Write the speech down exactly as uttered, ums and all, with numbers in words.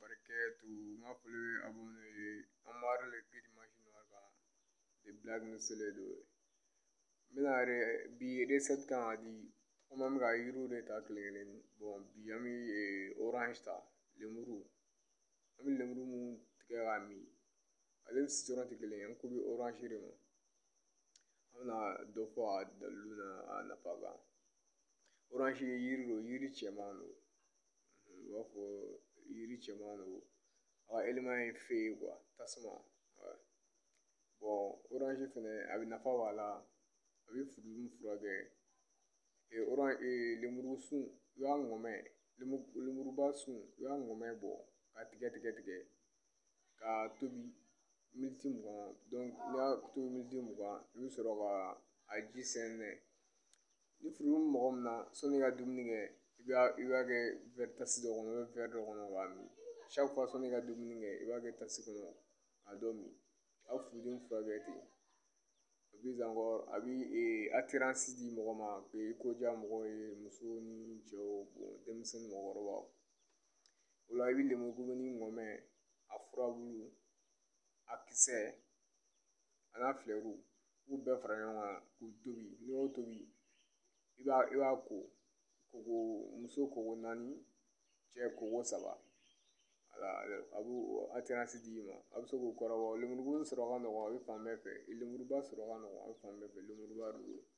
barakatuh. Nga fole abonné amara le kiri machine warga de black no sele do. Mina re bi reset kan adi oma mga yuru de ta klelen bon bi ami orange ta lemuru ami lemuru mu tiga mi alen sitoran tikelen am ko bi orange re mo amna do fo daluna na paga orange yiri yiri chemano wa fo yiri chemano a element fe quoi tasma bon orange fene abi nafa wala abi furu furage e orange e lemuru sun ya ngome lemuru sun ya ngome bo ka tige tige tige ka tobi minti mugan donc ya tobi minti mugan ibi sɔrɔ ka a ji sɛnɛ ni furu mɔgɔ min na sɔnni ka dumuni kɛ i b'a i b'a kɛ verre tasi dɔ kɔnɔ i bɛ verre dɔ kɔnɔ k'a min chaque fois sɔnni ka dumuni kɛ i b'a kɛ tasi kɔnɔ a dɔ min a furudimi furakɛ ten a bi encore a bi attirance di mɔgɔ ma k'i ko diya mɔgɔ ye muso ni cɛw bon denmisɛnnin mɔgɔkɔrɔbaw o la i bi lemurukumunin ŋɔmɛ a furabulu a kisɛ a n'a filɛru k'u bɛɛ fara ɲɔgɔn kan k'u tobi n'i y'o tobi i b'a i b'a ko koko muso koko naani cɛ koko saba ala a b'o attirance di ma a bɛ se k'o kɔrɔbɔ lemurukumuni sɔrɔ ka nɔgɔn a bɛ fan bɛɛ fɛ lemuruba sɔrɔ ka nɔgɔn a bɛ fan bɛɛ fɛ lemuruba don